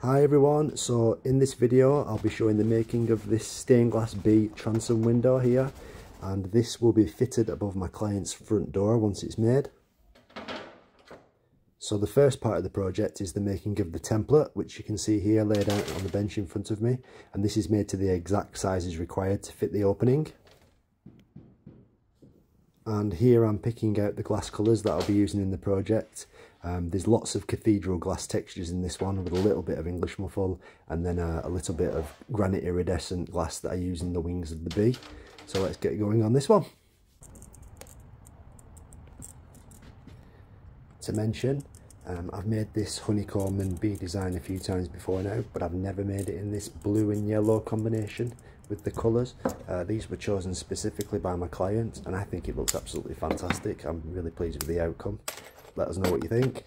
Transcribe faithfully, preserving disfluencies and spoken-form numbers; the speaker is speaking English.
Hi everyone, so in this video I'll be showing the making of this stained glass B transom window here, and this will be fitted above my client's front door once it's made. So the first part of the project is the making of the template, which you can see here laid out on the bench in front of me, and this is made to the exact sizes required to fit the opening. And here I'm picking out the glass colours that I'll be using in the project. Um, there's lots of cathedral glass textures in this one, with a little bit of English muffle and then a, a little bit of granite iridescent glass that I use in the wings of the bee. So let's get going on this one. To mention, um, I've made this honeycomb and bee design a few times before now, but I've never made it in this blue and yellow combination with the colours. Uh, these were chosen specifically by my client and I think it looks absolutely fantastic. I'm really pleased with the outcome. Let us know what you think.